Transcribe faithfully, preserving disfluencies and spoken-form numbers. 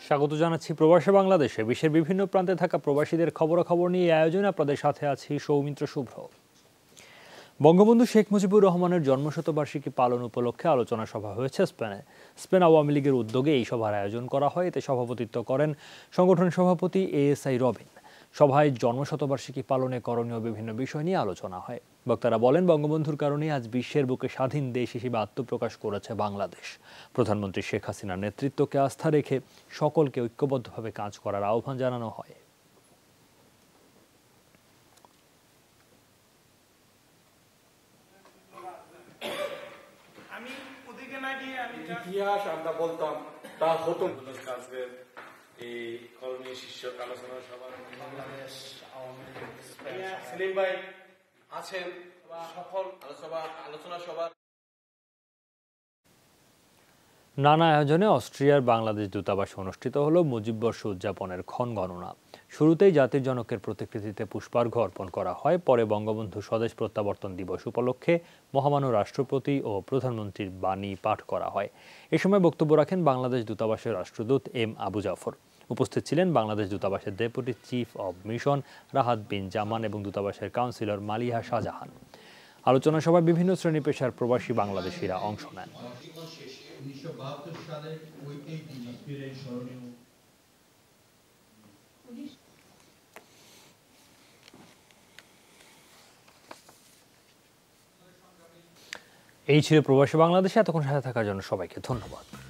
স্বাগত জানাচ্ছি প্রবাসে বাংলাদেশে। বিশ্বের বিভিন্ন প্রান্তে থাকা প্রবাসীদের খবরাখবর নিয়ে এই আয়োজনে আপনাদের সাথে আছি সৌমিত্র শুভ্র। বঙ্গবন্ধু শেখ মুজিবুর রহমানের জন্মশতবার্ষিকী পালন উপলক্ষে আলোচনা সভা হয়েছে স্পেনে। স্পেন আওয়ামী লীগের উদ্যোগে এই সভার আয়োজন করা হয়। এতে সভাপতিত্ব করেন সংগঠনের সভাপতি এ এস আই রবিন। সভায় জন্মশতবার্ষিকী পালনে করণীয় বিভিন্ন বিষয় নিয়ে আলোচনা হয়। বক্তারা বলেন, বঙ্গবন্ধুর কারণে আজ বিশ্বের বুকে স্বাধীন দেশ হিসেবে আত্মপ্রকাশ করেছে বাংলাদেশ। প্রধানমন্ত্রী শেখ হাসিনার নেতৃত্বকে আস্থা রেখে সকলকে ঐক্যবদ্ধভাবে কাজ করার আহ্বান জানানো হয়। ইতিহাস আমরা বলতাম তা হতো কাজের এই করণীয় শীর্ষক আলোচনা সভা বাংলাদেশ আওয়ামী লীগ সেলিম ভাই আছেন সফল আলোচনা আলোচনা সভা। নানা আয়োজনে অস্ট্রিয়ার বাংলাদেশ দূতাবাসে অনুষ্ঠিত হল মুজিববর্ষ উদযাপনের ক্ষণ গণনা। শুরুতেই জাতির জনকের প্রতিকৃতিতে পুষ্পার্ঘ্য অর্পণ করা হয়। পরে বঙ্গবন্ধু স্বদেশ প্রত্যাবর্তন দিবস উপলক্ষে মহামান্য রাষ্ট্রপতি ও প্রধানমন্ত্রীর বাণী পাঠ করা হয়। এ সময় বক্তব্য রাখেন বাংলাদেশ দূতাবাসের রাষ্ট্রদূত এম আবু জাফর। উপস্থিত ছিলেন বাংলাদেশ দূতাবাসের deputy chief of mission Rahat bin Zaman এবং দূতাবাসের কাউন্সিলর মালিহা শাহজাহান। আলোচনা সভায় বিভিন্ন শ্রেণী পেশার প্রবাসী বাংলাদেশিরা অংশ নেন। এই ছিল প্রবাসী বাংলাদেশে। এতক্ষণ সাথে থাকার জন্য সবাইকে ধন্যবাদ।